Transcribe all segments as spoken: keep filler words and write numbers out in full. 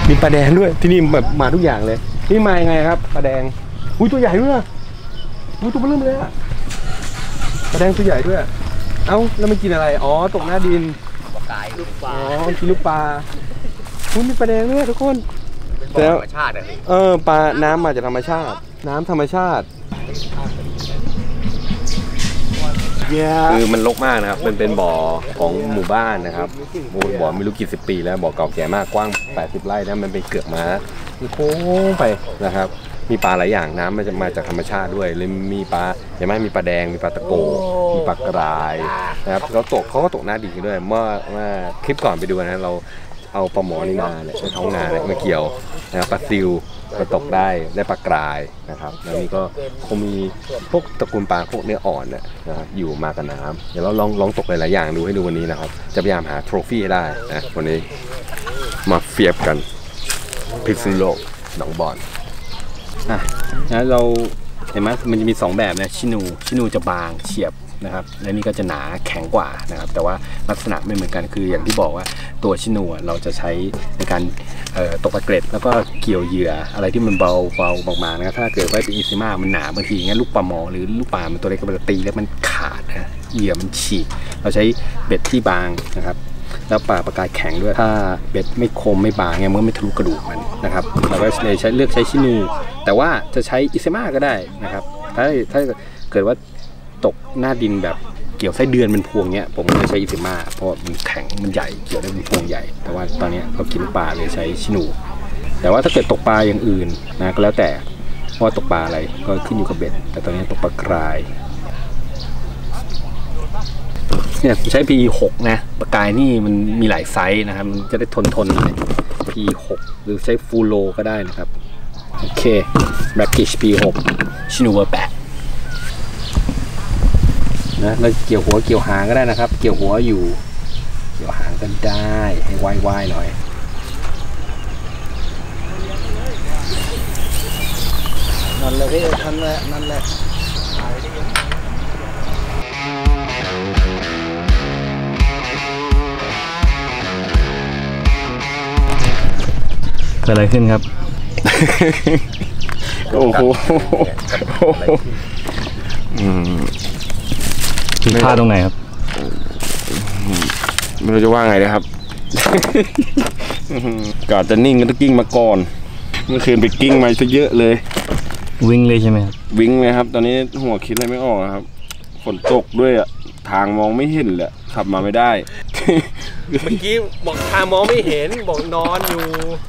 มีปลาแดงด้วยที่นี่แบบมาทุกอย่างเลยนี่มายังไงครับปลาแดงอุ้ยตัวใหญ่ด้วยนะอุ้ยตัวเริ่มเลยอะปลาแดงตัวใหญ่ด้วยเอ้าแล้วมันกินอะไรอ๋อตกหน้าดินปลากายลูกปลาอ๋อกินลูกปลาอุ้ยมีปลาแดงด้วยทุกคนธรรมชาติอะเออปลาน้ำมาจากธรรมชาติน้ำธรรมชาติคือมันรกมากนะครับเป็นเป็นบ่อของหมู่บ้านนะครับบ่อไม่รู้กี่สิบปีแล้วบ่อเก่าแก่มากกว้างแปดสิบไร่นะมันเป็นเกือกม้าโค้งไปนะครับมีปลาหลายอย่างน้ำมันจะมาจากธรรมชาติด้วยเลยมีปลาอย่างไรมีปลาแดงมีปลาตะโกมีปลากรายนะครับเขาตกเขาก็ตกหน้าดินด้วยเมื่อเมื่อคลิปก่อนไปดูนะเราเอาปลาหมอนี่มาเนี่ยใช้ท้องนาเนี่ยมาเกี่ยวนะครับปลาซิวก็ตกได้ได้ปลากรายนะครับแล้วนี่ก็คงมีพวกตระกูลปลาพวกเนื้ออ่อนนะครับอยู่มากับน้ำเดี๋ยวเราลองลองตกหลายๆอย่างดูให้ดูวันนี้นะครับจะพยายามหาโทรฟี่ให้ได้นะวันนี้มาเฟียบกันพิษณุโลกหนองบอนอ่ะแล้วเราเห็นไหมมันจะมีสองแบบนะชินูชินูจะบางเฉียบนะครับและนี่ก็จะหนาแข็งกว่านะครับแต่ว่าลักษณะไม่เหมือนกันคืออย่างที่บอกว่าตัวชินูเราจะใช้ในการตกปลาเกล็ดแล้วก็เกี่ยวเหยื่ออะไรที่มันเบาเบาบางๆนะครับถ้าเกิดว่าเป็นอีซิม่ามันหนาบางทีงั้นลูกปลาหมอหรือลูกปลามันตัวเล็กมันตีแล้วมันขาดนะเหยื่อมันฉีกเราใช้เบ็ดที่บางนะครับแล้วปลาปลากายแข็งด้วยถ้าเบ็ดไม่คมไม่บางเนี่ยมันก็ไม่ทะลุกระดูกมันนะครับเราก็เลยใช้เลือกใช้ชินูแต่ว่าจะใช้อีซิม่าก็ได้นะครับถ้าถ้าเกิดว่าตกหน้าดินแบบเกี่ยวไส้เดือนเป็นพวงเนี้ยผมจะใช้อีซิม่าเพราะมันแข็งมันใหญ่เกี่ยวได้เป็นพวงใหญ่แต่ว่าตอนนี้เรากินปลาเลยใช้ชินูแต่ว่าถ้าเกิดตกปลาอย่างอื่นนะก็แล้วแต่ว่าตกปลาอะไรก็ขึ้นอยู่กับเบ็ดแต่ตอนนี้ตกปลากรายเนี่ยใช้ พี หก นะปลากายนี่มันมีหลายไซส์นะครับมันจะได้ทนทนหน่อย พี หก หรือใช้ฟูโลก็ได้นะครับโอเคแบล็กกิช พี หก ชินูเวอร์แปดนะเราเกี่ยวหัวเกี่ยวหางก็ได้นะครับเกี่ยวหัวอยู่เกี่ยวหางก็ได้ให้ว่ายๆหน่อยนั่นแหละพี่นั่นแหละนั่นแหละเกิดอะไรขึ้นครับโอ้โหผิดพลาดตรงไหนครับไม่รู้จะว่าไงนะครับก่อนจะนิ่งก็ต้องกิ้งมาก่อนเมื่อคืนไปกิ้งมาซะเยอะเลยวิ่งเลยใช่ไหมครับวิ่งเลยครับตอนนี้หัวคิดอะไรไม่ออกครับฝนตกด้วยอ่ะทางมองไม่เห็นแหละขับมาไม่ได้เมื่อกี้บอกทางมองไม่เห็นบอกนอนอยู่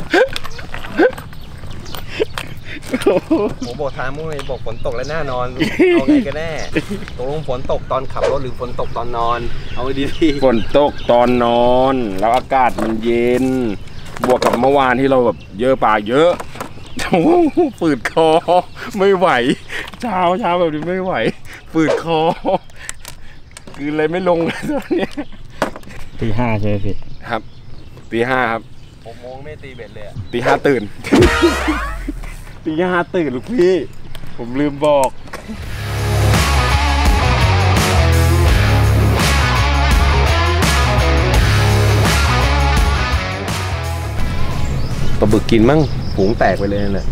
ผมบอกทางมุ่งเลยบอกฝนตกแล้วน่านอนเอาไงกันแน่ตกลงฝนตกตอนขับรถหรือฝนตกตอนนอนเอาไว้ดีๆฝนตกตอนนอนแล้วอากาศมันเย็นบวกกับเมื่อวานที่เราแบบเยอะปลาเยอะโอ้ฝืดคอไม่ไหวเช้าเช้าแบบนี้ไม่ไหวฝืดคอคือเลยไม่ลงเลยตอนนี้ตีห้าใช่ไหมพี่ครับตีห้าครับผมมองไม่ตีเบ็ดเลยตีห้าตื่นตีห้าตื่นลูกพี่ผมลืมบอกปลาบึกกินมั่งฝูงแตกไปเลยน่ะ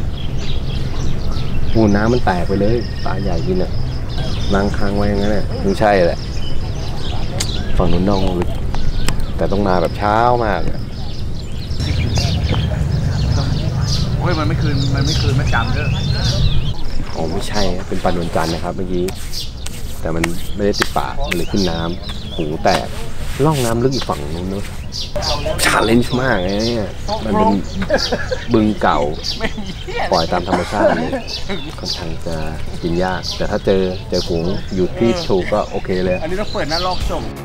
หูน้ำมันแตกไปเลยปลาใหญ่กินอ่ะล้างค้างไว้อย่างนั้นแหละไม่ใช่แหละฝั่งนู้นน้องแต่ต้องมาแบบเช้ามากอ่ะโอ้ยมันไม่คืนมันไม่คืนไม่จำเด้ออ๋อไม่ใช่เป็นปลานวลจันทร์นะครับเมื่อกี้แต่มันไม่ได้ติดปากมันเลยขึ้นน้ำหูแตกล่องน้ำลึกอีกฝั่งนู้นเนอะชาเลนจ์มากเนี่ยมันเป็นบึงเก่าปล่อยตามธรรมชาติเลยค่อนข้างจะกินยากแต่ถ้าเจอเจอฝูงอยู่ที่ถูกก็โอเคเลยอันนี้ต้องเปิดหน้าลอกส่ง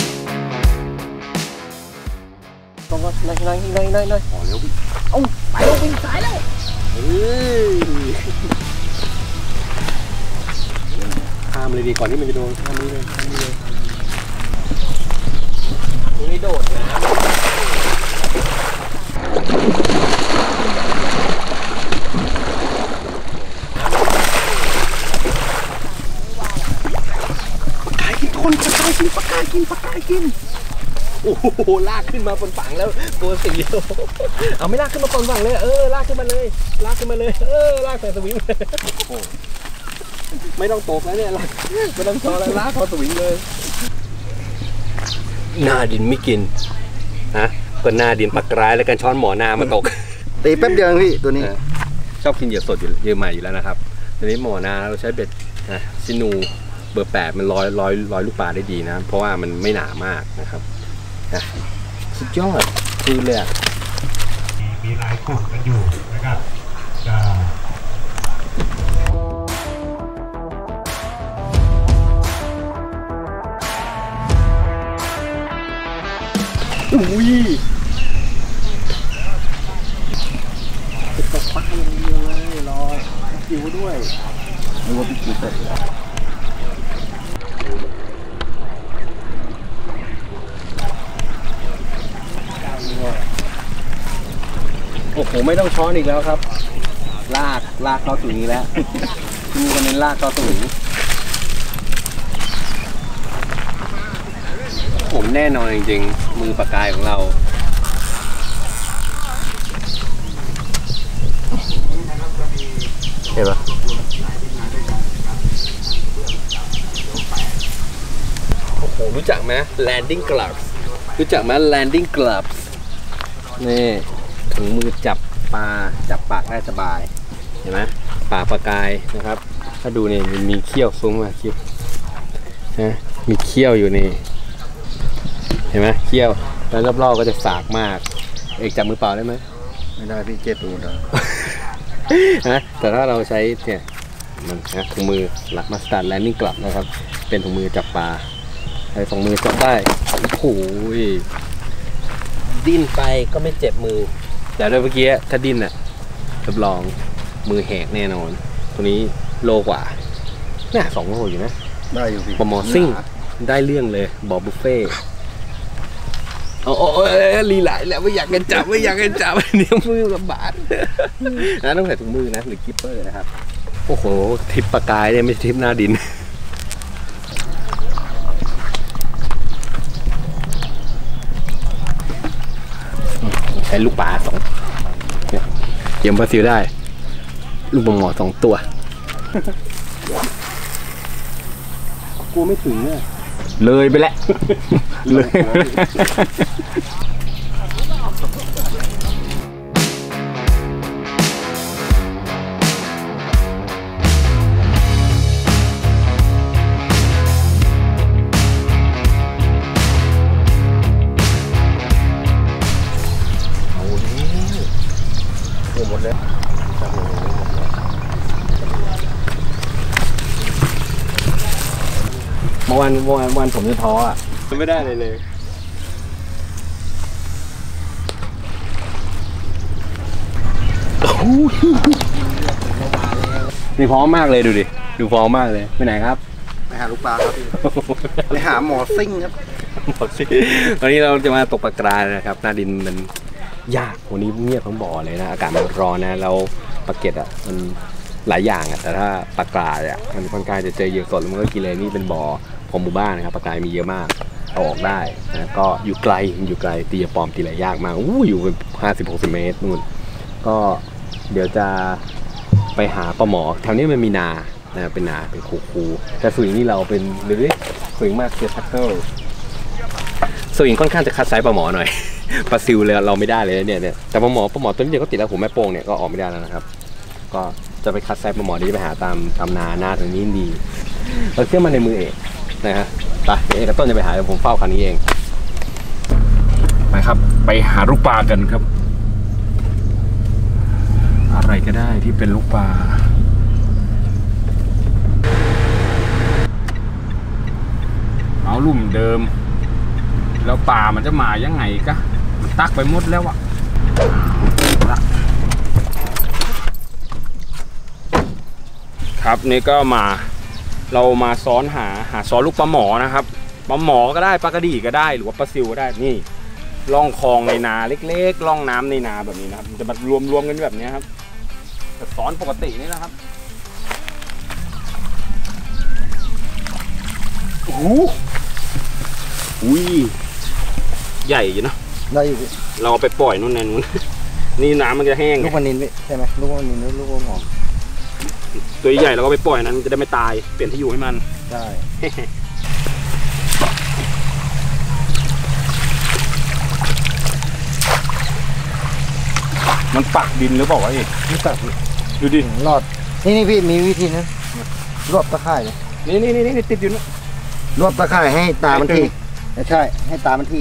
ต้องก็นั่งนั่งนั่งนั่งนั่งอ๋อเร็วเอ้าไปแล้ววิ่งสายแล้วเฮ้ยข้ามเลยดีก่อนที่มันจะโดนข้ามนี้เลยข้ามนี้เลยตรงนี้โดดนะปลากายกินคนปลากายกินปลากายกินปลากายกินโอ้โหลากขึ้นมาบนฝั่งแล้วตัวสี่โลเอาไม่ลากขึ้นมาบนฝั่งเลยเออลากขึ้นมาเลยลากขึ้นมาเลยเออลากใส่สวิงไม่ต้องตกแล้วเนี่ยลากไม่ต้องโชว์แล้วลากพอสวิงเลยหน้าดินไม่กินฮะก็หน้าดินปักร้ายแล้วกันช้อนหมอหน้ามาตกตีแป๊บเดียวพี่ตัวนี้ชอบกินเหยื่อสดอยู่เยอะใหม่อยู่แล้วนะครับตอนนี้หมอหน้าเราใช้เบ็ดนะซินูเบอร์แปดมันร้อยร้อยร้อยลูกปลาได้ดีนะเพราะว่ามันไม่หนามากนะครับนะสุดยอดคือเลยอ่ะมีหลายกลุ่มกันอยู่นะครับจะอุ้ยตกปลาอย่างเดียวเลยรอคิวด้วยนึกว่าพี่คิวเสร็จแล้วโอ้โหไม่ต้องช้อนอีกแล้วครับลากลากเข้าสู่นี้แล้วมีกันเน้นลากเข้าสู่นี้ผมแน่นอนจริงๆมือปากกายของเราเห็นปะโอ้โหรู้จักไหม landing gloves รู้จักไหม landing gloves นี่ถุงมือจับปลาจับปากได้สบายเห็นไหมปลาปลากายนะครับถ้าดูนี่มันมีเขี้ยวซุ้มมาเขี้ยวนะมีเขี้ยวอยู่นี่เห็นไหมเขี้ยวแล้วรอบๆก็จะสากมากเอกจับมือเปล่าได้ไหมไม่ได้พี่เจ็บตัวนะนะแต่ถ้าเราใช้เนี่ยมันนะถุงมือหลักมาสตาร์แลนดิ้งกลับนะครับเป็นถุงมือจับปลาใช้สองมือจับได้โอ้โหดิ้นไปก็ไม่เจ็บมือแต่ด้วยเมื่อกี้ถ้าดิ้นอ่ะรับรองมือแหกแน่นอนตัวนี้โลกว่าเนี่ยสองโลอยู่นะได้อยู่พี่ปมอซิ่งได้เรื่องเลยบอบุฟเฟ่โอ้โหลีหลายแล้วไม่อยากกันจับไม่อยากกันจับเดี๋ยวมือลำบากนะต้องใส่ถุงมือนะหรือกิปเปอร์นะครับโอ้โหทิปปากายเนี่ยไม่ใช่ทิปหน้าดินใช้ลูกปลาสองเยี่ยมปลาซิวได้ลูกปลาหมอสองตัวกูไม่ถึงเนี่ยเลยไปแล้วเลยหมดแล้วเมื่อวันเมื่อวันวันผมจะท้ออ่ะไม่ได้เลยเลยนี่พร้อมมากเลยดูดิดูพร้อมมากเลยไปไหนครับไปหาลูกปลาครับไปหาหมอซิ่งครับหมอซิ่งวันนี้เราจะมาตกปลากรายนะครับหน้าดินมันยากวันนี้เงียบทั้งบ่อเลยนะอากาศมันร้อนนะเราปลาเก็ดอ่ะมันหลายอย่างอ่ะแต่ถ้าปลากรายอ่ะมันค่อนข้างจะเจอเยอะสดแล้วมันก็กินเลยนี่เป็นบ่อของหมู่บ้านนะครับปลากรายมีเยอะมากเอาออกได้นะก็อยู่ไกลอยู่ไกลตีปอมตีอะไรยากมากอู้อยู่เป็นห้าสิบหกสิบเมตรนู่นก็เดี๋ยวจะไปหาปลาหมอแถวนี้มันมีนานะเป็นนาเป็นคูคูแต่สวิงนี่เราเป็นหรือสวิงมากเกียร์ทักเกิลสวิงค่อนข้างจะคัดไซส์ปลาหมอหน่อยปลาซิวเลยเราไม่ได้เลยเนี่ยเนี่ยแต่ปลาหมอปลาหมอตัวนี้เดียวก็ติดแล้วผมแม่โป่งเนี่ยก็ออกไม่ได้แล้วนะครับก็จะไปคัดไซส์ปลาหมอที่ไปหาตามตามนาหน้าตรงนี้ดีเราเชื่อมันในมือเอกนะฮะไปเอกกับต้นจะไปหาผมเฝ้าคันนี้เองไปครับไปหาลูกปลากันครับอะไรก็ได้ที่เป็นลูกปลาเอาลุ่มเดิมแล้วป่ามันจะมายังไงกะมันตักไปหมดแล้วอะครับนี่ก็มาเรามาซ้อนหาหาซ้อนลูกปลาหมอนะครับปลาหมอก็ได้ปลากระดี่ก็ได้หรือว่าปลาซิวก็ได้นี่ล่องคลองในนาเล็กๆล่องน้ำในนาแบบนี้นะครับจะมารวมๆกันแบบนี้ครับแต่ซ้อนปกตินี่นะครับโอ้โหอุ้ยใหญ่อยู่นะได้อยู่เราเอาไปปล่อยนู่นในนู้นนี่น้ำมันจะแห้งลูกมันนินใช่ไหมลูกมันนินลูกมันหอมตัวใหญ่เราก็ไปปล่อยนั้นมันจะได้ไม่ตายเปลี่ยนที่อยู่ให้มันใช่มันปักดินหรือเปล่าวะเอกไม่ปักดูดิรอดนี่นี่พี่มีวิธีนะรวบตะข่ายเลยนี่นี่นี่นี่ติดอยู่นะรวบตะข่ายให้ตามันทีใช่ให้ตามันที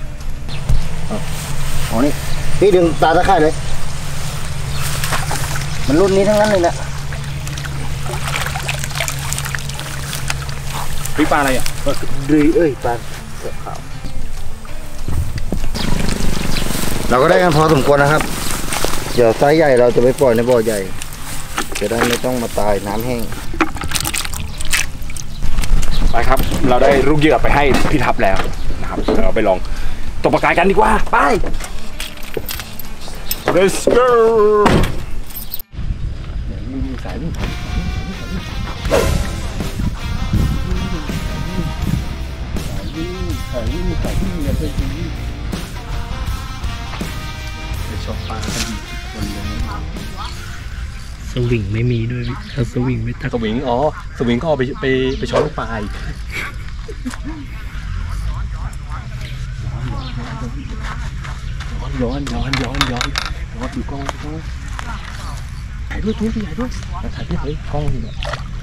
อ๋อนี่พี่ดึงตาตะข่ายเลยมันรุ่นนี้ทั้งนั้นเลยนะพี่ปลาอะไรอ่ะดื้อเอ้ยปลาเสือขาวเราก็ได้กันพอสมควรนะครับเดี๋ยวไซส์ใหญ่เราจะไปปล่อยในบ่อใหญ่จะได้ไม่ต้องมาตายน้ำแห้งไปครับเราได้ลูกเหยื่อไปให้พี่ทับแล้วนะครับเราไปลองตกปลากายกันดีกว่าไป let's go มีสายวิ่งสายวิ่งสายวิ่งอย่าไปวิ่งไปชอบปลากันดีวันนี้สวิงไม่มีด้วยถ้าสวิงไม่ตักสวิงอ๋อสวิงก็เอาไปไปไปช้อนลูกปลาย้อนย้อนย้อนย้อนย้อนย้อนดูกล้องดูกล้องถ่ายด้วยทุกทีถ่ายด้วยถ่ายด้วยเฮ้ยกล้องนี่แหละ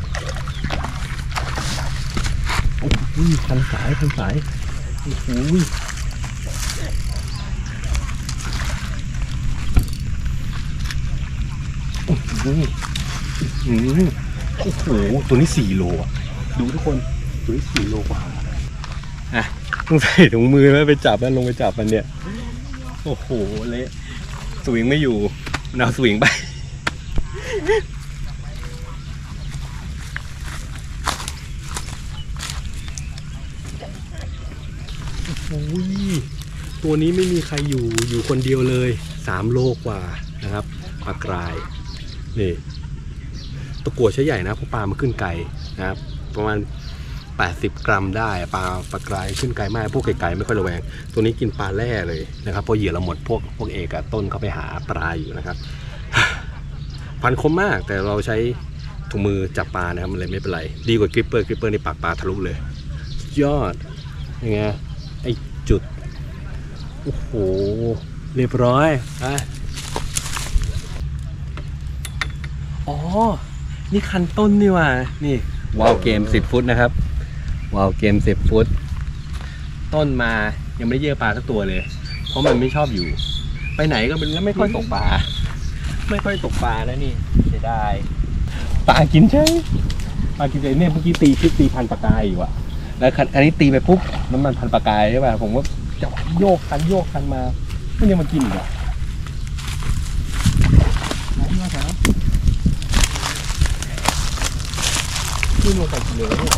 โอ้ยพันสายพันสายโอ้โหโอ้โหอืมโอ้โหตัวนี้สี่โลอ่ะดูทุกคนตัวนี้สี่โลกว่าอ่ะต้องใส่ถุงมือไหมไปจับมันลงไปจับมันเนี่ยโอ้โหเละสวิงไม่อยู่มันเอาสวิงไปโอ้ยตัวนี้ไม่มีใครอยู่อยู่คนเดียวเลยสามโลกว่านะครับปลากรายนี่ตะกั่วใช้ใหญ่นะเพราะปลามันขึ้นไกลนะครับประมาณแปดสิบกรัมได้ปลาปลากรายขึ้นไกลมากพวกไก่ๆไม่ค่อยระแวงตัวนี้กินปลาแร่เลยนะครับเพราะเหยื่อเราหมดพวกพวกเอกต้นเขาไปหาปลาอยู่นะครับฟันคมมากแต่เราใช้ถุงมือจับปลานะครับมันเลยไม่เป็นไรดีกว่ากริปเปอร์กริปเปอร์นี่ปากปลาทะลุเลยยอดยังไงไอจุดโอ้โหเรียบร้อยอ่ะอ๋อนี่คันต้นนี่ว่ะนี่วาวเกมสิบฟุตนะครับวาวเกมสิบฟุตต้นมายังไม่ได้เยื่อปลาสักตัวเลยเพราะมันไม่ชอบอยู่ไปไหนก็มันไม่ค่อยตกปลาไม่ค่อยตกปลาแล้วนี่เสียดายปลากินใช่ปลากินใช่เนี่ยเมื่อกี้ตีคิดตีพันปลากายอยู่อะแล้วอันนี้ตีไปปุ๊บน้ำมันพันปลากายใช่ป่ะผมว่าจะโยกคันโยกคันมาไม่ยังมากินอีกอ่ะมาครับนี่มันใส่กินเลยเนี่ย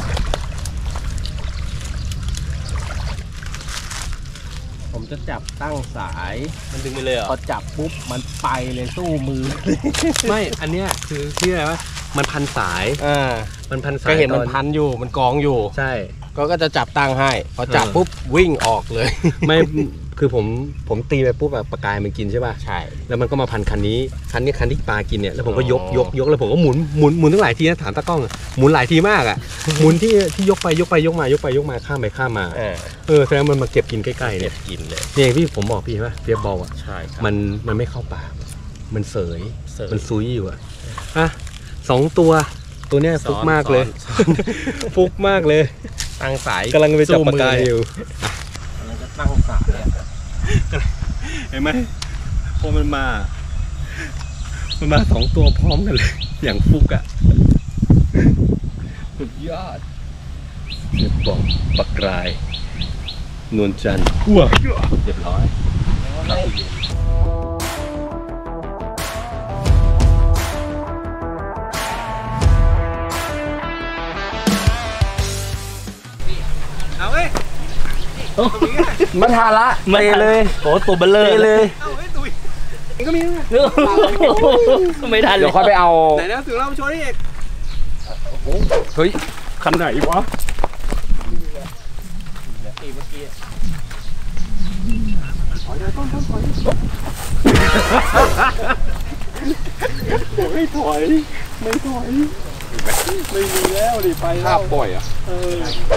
ผมจะจับตั้งสายมันดึงไปเลยเหรอพอจับปุ๊บมันไปเลยสู้มือไม่อันเนี้ยคือที่อะไรวะมันพันสายอ่ามันพันสายก็เห็นมันพันอยู่มันกองอยู่ใช่ก็ก็จะจับตั้งให้พอจับปุ๊บวิ่งออกเลยไม่คือผมผมตีไปปุ๊บแบบปลากายมันกินใช่ป่ะใช่แล้วมันก็มาพันคันนี้คันนี้คันที่ปลากินเนี่ยแล้วผมก็ยกยกยกแล้วผมก็หมุนหมุนหมุนตั้งหลายทีนะถามตากล้องหมุนหลายทีมากอ่ะหมุนที่ที่ยกไปยกไปยกมายกไปยกมาข้ามไปข้ามมาเออแสดงมันมาเก็บกินใกล้ๆเนี่ยกินเลยนี่พี่ผมบอกพี่ว่าเปียบบอลอ่ะใช่มันมันไม่เข้าปากมันเสยมันซุยอยู่อ่ะอ่ะสองตัวตัวเนี้ยฟุกมากเลยฟุกมากเลยตั้งสายกำลังไปจับปลากายอยู่กำลังจะตั้งสายเห็นไหมพอมันมามันมาสองตัวพร้อมกันเลยอย่างฟุกอ่ะสุดยอดเจ็บบอกปลากายนวลจันทร์อ้วกเรียบร้อยมาทาละเตะเลยโอ้ตัวเบลเลอร์เลยนี่ก็มีไม่ทันเดี๋ยวค่อยไปเอาไหนนะถึงเราโชว์นี่เอกเฮ้ยคันไหนวะเมื่อกี้ถอยเลยต้นต้นถอยไม่ถอยไม่ถอยไม่มีแล้วดิไปแล้วปล่อยอ่ะเออ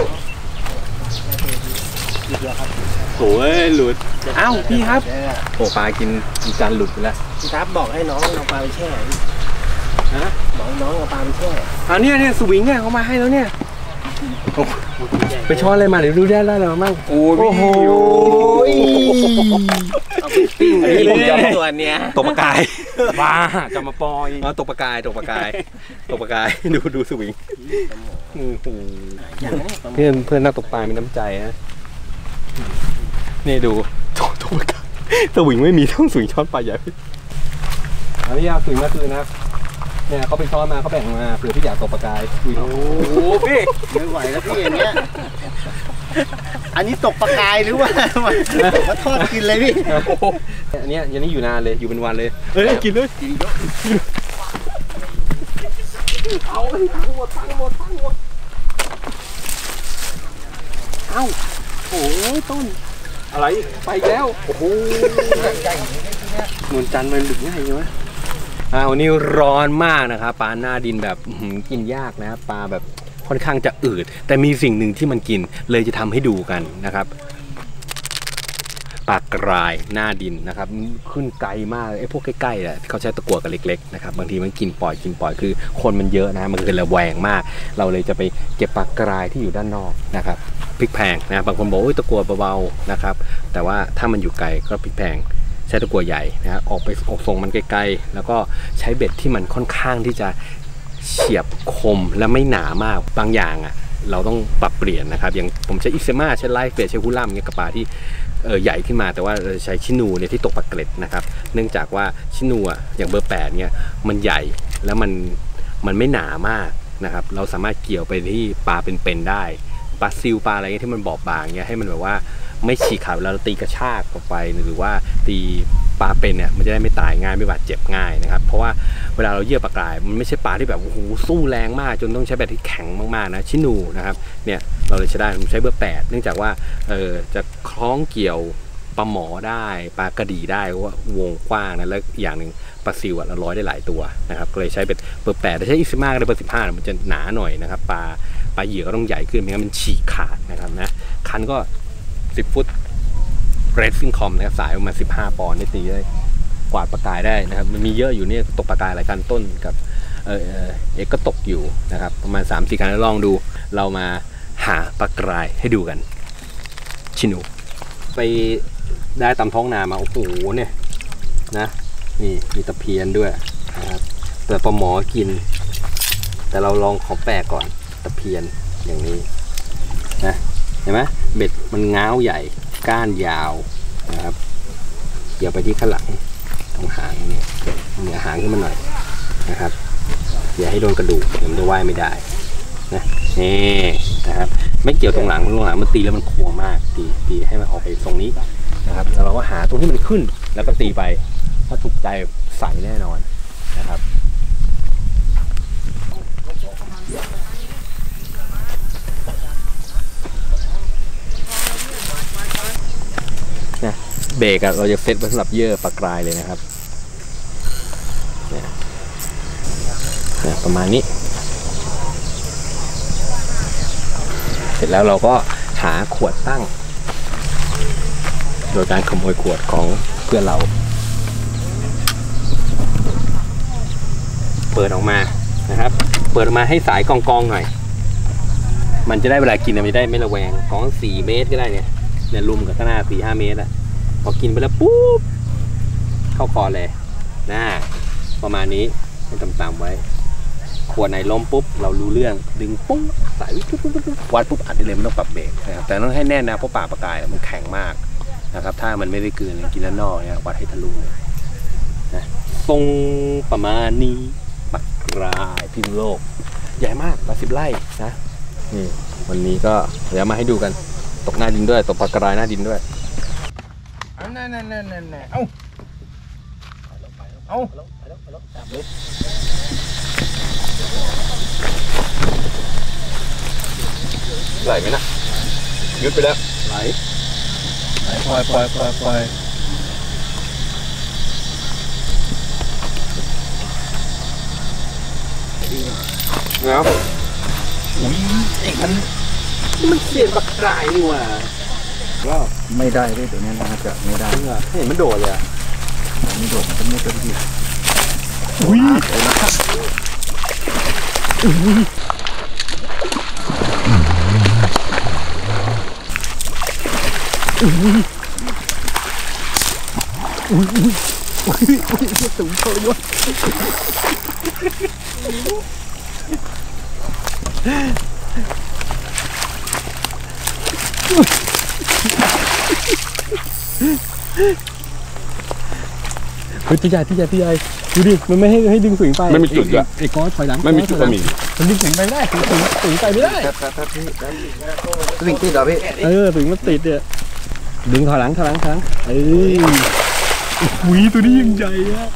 โอ้ยหลุดอ้าวพี่ครับโอ้ปลากินกินจานหลุดไปแล้วพี่ครับบอกให้น้องเอาปลาไปแช่ฮะบอกน้องเอาปลาไปแช่อ่าเนี่ยเนี่ยสวิงเนี่ยเขามาให้แล้วเนี่ยไปช้อนอะไรมาเดี๋ยวดูได้แล้วมั้งโอ้โหเอาไปปิ้งเลยตัวเนี้ยตกปลากายบ้าจะมาปอยอ๋อตกปลากายตกปลากายตกปลากายดูดูสวิงเพื่อนเพื่อนนักตกปลามีน้ำใจนะนี่ดูตกตกปลากายสวิงไม่มีต้องสวิงช้อนปลาใหญ่อันนี้เอาสวิงมาคืนนะเนี่ยเขาไปช้อนมาเขาแบ่งมาเผื่อพี่อยากตกปลากายโอ้โหพี่ไม่ไหวแล้วพี่อย่างเงี้ยอันนี้ตกปลากายหรือว่ามาทอดกินเลยพี่อันนี้ยันนี้อยู่นานเลยอยู่เป็นวันเลยเฮ้ยกินเลยกินเยอะเอาทั้งหมดทั้งหมดทั้งหมดเอ้าโอ้ยต้นอะไรไปแล้วโอ้โหเหมือนจันทร์มันหลุดง่ายใช่ไหมอ่าวันนี้ร้อนมากนะครับปลาหน้าดินแบบกินยากนะปลาแบบค่อนข้างจะอืดแต่มีสิ่งหนึ่งที่มันกินเลยจะทำให้ดูกันนะครับปลากรายหน้าดินนะครับขึ้นไกลมากไอ้พวกใกล้ๆแหละที่เขาใช้ตะกั่วกันเล็กๆนะครับบางทีมันกินปล่อยกินปล่อยคือคนมันเยอะนะมันคือระแวงมากเราเลยจะไปเก็บปลากรายที่อยู่ด้านนอกนะครับพริกแพงนะบางคนบอกโอ้ยตะกั่วเบาๆนะครับแต่ว่าถ้ามันอยู่ไกลก็พริกแพงใช้ตะกั่วใหญ่นะฮะออกไปออกทรงมันไกลๆแล้วก็ใช้เบ็ดที่มันค่อนข้างที่จะเฉียบคมและไม่หนามากบางอย่างอ่ะเราต้องปรับเปลี่ยนนะครับอย่างผมใช้อิเซมาใช้ไลฟ์เฟสใช้ฮูล่ามเงี้ยกับปลาที่เออใหญ่ขึ้นมาแต่ว่าใช้ชินูเนี่ยที่ตกปลาเกล็ดนะครับเนื่องจากว่าชินูอ่ะอย่างเบอร์แปดเนี่ยมันใหญ่แล้วมันมันไม่หนามากนะครับเราสามารถเกี่ยวไปที่ปลาเป็นๆได้ปลาซิลปลาอะไรเงี้ยที่มันบอบบางเนี่ยให้มันแบบว่าไม่ฉีกขาดเวลาเราตีกระชากออกไปหรือว่าตีปลาเป็นเนี่ยมันจะได้ไม่ตายง่ายไม่บาดเจ็บง่ายนะครับเพราะว่าเวลาเราเยื่อปลากรายมันไม่ใช่ปลาที่แบบโอ้โหสู้แรงมากจนต้องใช้แบบที่แข็งมากๆนะชินูนะครับเนี่ยเราเลยใช้ได้ผมใช้เบอร์แปดเนื่องจากว่าเออจะคล้องเกี่ยวปลาหมอได้ปลากระดีได้เพราะว่าวงกว้างนะแล้วอย่างหนึ่งปลาซิวเราร้อยได้หลายตัวนะครับก็เลยใช้เป็นเบอร์แปดแต่ใช้อิซิมาก็ได้เบอร์สิบห้ามันจะหนาหน่อยนะครับปลาปลาเหยื่อก็ต้องใหญ่ขึ้นไม่งั้นมันฉีกขาดนะครับนะคันก็สิบฟุตเรดซิ่งคอมนะครับสายประมาณสิบห้าปอนด์ได้ตีได้กวาดปลากายได้นะครับมันมีเยอะอยู่เนี่ยตกปลากายหลายคันต้นกับเออเอกก็ตกอยู่นะครับประมาณ สามสี่ คันลองดูเรามาหาปลากรายให้ดูกันชินูไปได้ตามท้องนามาโอ้โหเนี่ยนะนี่มีตะเพียนด้วยนะครับแต่ปลาหมอกินแต่เราลองขอแปลกก่อนตะเพียนอย่างนี้นะเห็นไหมเบ็ดมันง้าวใหญ่ก้านยาวนะครับเกี่ยวไปที่ข้างหลังตรงหางนี่เหนือหางขึ้นมาหน่อยนะครับอย่าให้โดนกระดูกเดี๋ยวมันจะว่ายไม่ได้นะนี่นะครับไม่เกี่ยวตรงหลังตรงหลังมันตีแล้วมันควงมากตีตีให้มันออกไปตรงนี้นะครับแล้วเราก็หาตรงที่มันขึ้นแล้วก็ตีไปถ้าถูกใจใส่แน่นอนนะครับเบรกอะเราจะเซตไว้สำหรับเยื่อปลากรายเลยนะครับเนี่ยประมาณนี้เสร็จแล้วเราก็หาขวดตั้งโดยการขโมยขวดของเพื่อนเราเปิดออกมานะครับเปิดออกมาให้สายกองๆหน่อยมันจะได้เวลากินมันจะได้ไม่ระแวงของสี่เมตรก็ได้เนี่ยเนี่ยลุมกับข้างหน้าสี่ห้าเมตรอะพอกินไปแล้วปุ๊บเข้าคอเลยนะประมาณนี้ให้ต่ำๆไว้ขวดไหนล้มปุ๊บเรารู้เรื่องดึงปุ๊บสายปุ๊บปุ๊บปุ๊บวัดปุ๊บอัดได้เลยไม่ต้องปรับเบรกนะครับแต่ต้องให้แน่นนะเพราะปากปลากายมันแข็งมากนะครับถ้ามันไม่ได้กลืนกินแล้วนอกเนี่ยวัดให้ทะลุเลยนะทรงประมาณนี้ปลากรายพิมพ์โลกใหญ่มากปลาสิบไร่นะนี่วันนี้ก็เดี๋ยวมาให้ดูกันตกหน้าดินด้วยตกปลากรายหน้าดินด้วยอันนั่นนั่นนั่นนั่นเอาเอาไหลไหมนะยุดไปแล้วไหลปล่อยปล่อยปล่อยปล่อยแล้วอุ้ยไอ้มันมันเขียนปากกายนี่ว่ะก็ไม่ได้ด้วยตัวนี้น่าจะไม่ได้เห็นมันโดดเลยอ่ะไม่โดดมันจะไม่เป็นที่อุ้ยสูงเท่าไหร่วะเฮ้ยที่ใหญ่ที่ใหญ่ที่ใหญ่ดูดิมันไม่ให้ให้ดึงสูงไปไม่มีจุดอะไอ้ก้อนถอยหลังไม่มีจุดก็มีมันดึงสูงไปไม่ได้สูงสูงสูงไปไม่ได้ถ้าถ้าพี่ได้วิ่งติดเหรอพี่เออถึงมันติดเนี่ยดึงถอยหลังถอยหลังถอยหลังเอ้ยอุ้ยตัวนี้ยังใหญ่อะ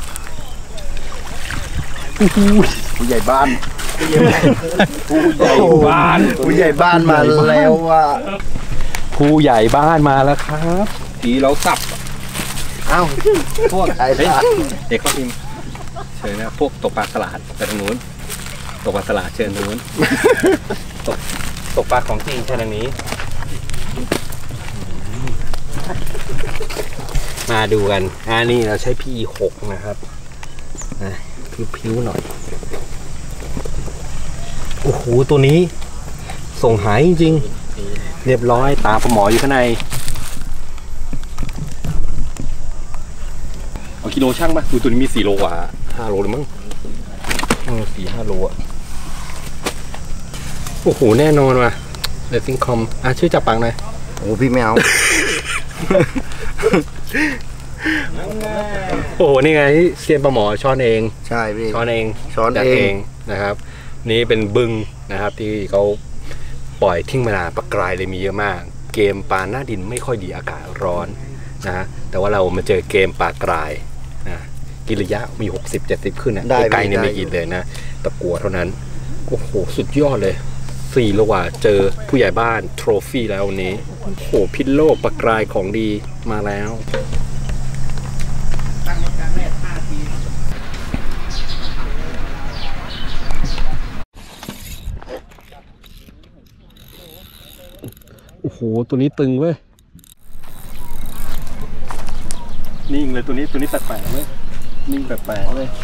โอ้โหผู้ใหญ่บ้านผู้ใหญ่บ้านผู้ใหญ่บ้านมาแล้วว่ะผู้ใหญ่บ้านมาแล้วครับทีเราสับเอ้าพวกไอ้เฮ้ยบ้านเด็กเขาพิมพ์เชิญนะพวกตกปลาสลัดไปทางนู้นตกปลาสลัดเชิญทางนู้นตกตกปลาของจริงเชิญทางนี้มาดูกันอ่านี่เราใช้ พี หก นะครับนะพิ้วๆหน่อยโอ้โหตัวนี้ส่งหายจริงๆเรียบร้อยตาปลาหมออยู่ข้างในเอากิโลช่างป่ะดูตัวนี้มีสี่โลกว่าห้าโลเลยมั้งสี่ห้าโลอ่ะโอ้โหแน่นอนว่ะเรซิ่งคอมอ่ะช่วยจับปังหน่อยโอ้พี่ไม่เอาโอ้โหนี่ไงเซียนปลาหมอช้อนเองใช่พี่ช้อนเองช้อนดักเองนะครับ นี่เป็นบึงนะครับที่เขาปล่อยทิ้งมานานปลากรายเลยมีเยอะมาก เกมปลาหน้าดินไม่ค่อยดีอากาศร้อนนะฮะแต่ว่าเรามาเจอเกมปลากรายนะกินระยะมีหกสิบ เจ็ดสิบขึ้นนะไกลๆเนี่ยไม่กินเลยนะตะกัวเท่านั้นโอ้โหสุดยอดเลยสี่โลกว่าเจอผู้ใหญ่บ้านโทรฟี่แล้ววันนี้โอ้โหพิษโลกปลากรายของดีมาแล้วโอ้โหตัวนี้ตึงเว้ยนิ่งเลยตัวนี้ตัวนี้แปลกๆเว้ยนิ่งแปลกๆเว้ย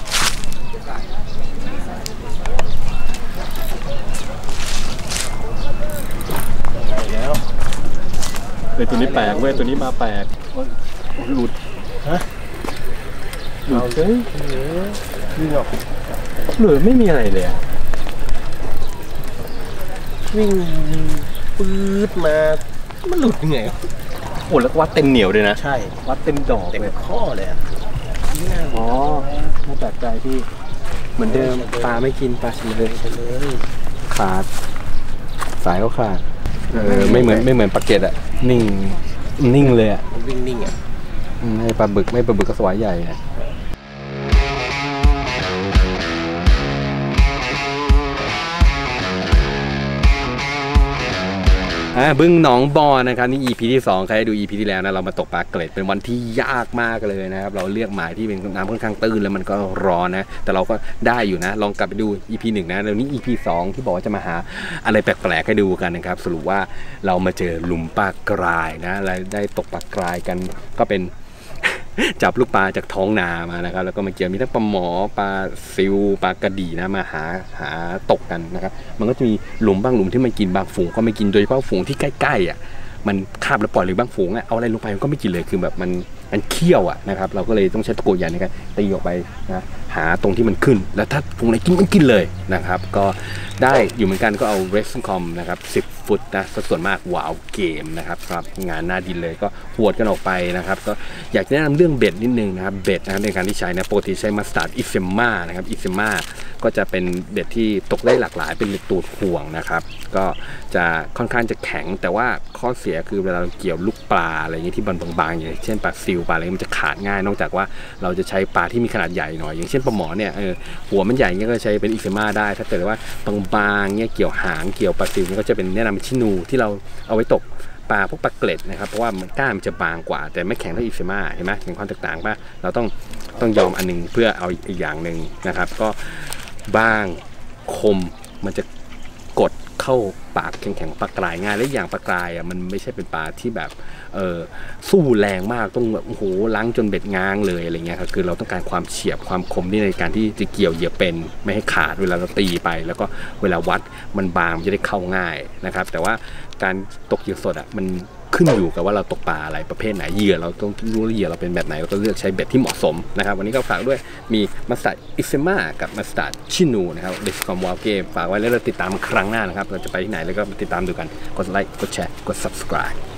แล้วเฮ้ยตัวนี้แปลกเว้ยตัวนี้มาแปลกหลุดฮะหลุดเฮ้ยวิ่งออกเหลือไม่มีอะไรเลยอะวิ่งปื๊ดมามันหลุดยังไงโอ้แล้วก็วัดเต็มเหนียวเลยนะใช่วัดเต็มดอกเต็มข้อเลยอ๋อไม่แปลกใจพี่เหมือนเดิมปลาไม่กินปลาเฉลยขาดสายก็ขาดเออไม่เหมือนไม่เหมือนปลาเก็ตอะนิ่งนิ่งเลยอะวิ่งนิ่งอะไม่ปลาบึกไม่ปลาบึกก็สวายใหญ่อะอ่าบึ้งหนองบอนะครับนี่ อี พี ที่สองใครดู อี พี ที่แล้วนะเรามาตกปลาเกล็ดเป็นวันที่ยากมากเลยนะครับเราเลือกหมายที่เป็นน้ำค่อนข้างตื้นแล้วมันก็ร้อนนะแต่เราก็ได้อยู่นะลองกลับไปดู อี พี หนึ่งนะแล้วนี้ อี พี สองที่บอกว่าจะมาหาอะไรแปลกๆให้ดูกันนะครับสรุปว่าเรามาเจอหลุมปลากรายนะและได้ตกปลากรายกันก็เป็น จับลูกปลาจากท้องนามานะครับแล้วก็มาเกี่ยวมีทั้งปลาหมอปลาซิวปลากระดี่นะมาหาหาตกกันนะครับมันก็จะมีหลุมบางหลุมที่มันกินบางฝูงก็ไม่กินโดยเฉพาะฝูงที่ใกล้ๆอ่ะมันคาบแล้วปล่อยหรือบางฝูงอ่ะเอาอะไรลงไปมันก็ไม่กินเลยคือแบบมันมันเคี่ยวอ่ะนะครับเราก็เลยต้องใช้ตะกั่วใหญ่ในการตีออกไปนะหาตรงที่มันขึ้นแล้วถ้าฝูงไหนกินมันกินเลยนะครับก็ได้อยู่เหมือนกันก็เอาเรสซิ่งคอมนะครับสิบฟุตนะส่วนมากว้าวเกมนะครับครับงานหน้าดินเลยก็หวดกันออกไปนะครับก็อยากแนะนำเรื่องเบ็ดนิดนึงนะครับเบ็ดนะครับในการที่ใช้นะปกติใช้มาสตาร์ดอิเซมมานะครับอิเซมมาก็จะเป็นเบ็ดที่ตกได้หลากหลายเป็นตูดห่วงนะครับก็จะค่อนข้างจะแข็งแต่ว่าข้อเสียคือเวลาเราเกี่ยวลูกปลาอะไรอย่างนี้ที่บางๆอย่างเช่นปลาซิวปลาอะไรมันจะขาดง่ายนอกจากว่าเราจะใช้ปลาที่มีขนาดใหญ่หน่อยอย่างเช่นปลาหมอเนี่ยเออหัวมันใหญ่เงี้ยก็ใช้เป็นอิเซมมาได้ถ้าเกิดว่าบางๆเงี้ยเกี่ยวหางเกี่ยวปลาซิวนี่ก็จะเป็นแนะนำชินูที่เราเอาไว้ตกปลาพวกปลาเกล็ดนะครับเพราะว่ามันก้านมันจะบางกว่าแต่ไม่แข็งเท่าอิเซม่าเห็นไหมเห็นความแตกต่างป่ะเราต้องต้องยอมอันนึงเพื่อเอาอีกอย่างหนึ่งนะครับก็บ้างคมมันจะกดเข้าปากแข็งๆปลากรายง่ายและอย่างปลากรายอ่ะมันไม่ใช่เป็นปลาที่แบบเออสู้แรงมากต้องแบบโอ้โหล้างจนเบ็ดง้างเลยอะไรเงี้ยครับคือเราต้องการความเฉียบความคมที่ในการที่จะเกี่ยวเหยื่อเป็นไม่ให้ขาดเวลาเราตีไปแล้วก็เวลาวัดมันบางจะได้เข้าง่ายนะครับแต่ว่าการตกเหยื่อสดอ่ะมันขึ้นอยู่กับว่าเราตกปลาอะไรประเภทไหนเหยื่อเราต้องรู้เหยื่อเราเป็นแบบไหนเราก็เลือกใช้เบ็ดที่เหมาะสมนะครับวันนี้ก็ฝากด้วยมีมัสตาร์ดอิเซม่ากับมัสตาร์ดชินูนะครับเดสคอมวอลเกมฝากไว้แล้วเราติดตามครั้งหน้านะครับเราจะไปที่ไหนแล้วก็ติดตามดูกันกดไลค์กดแชร์กด ซับสไครบ์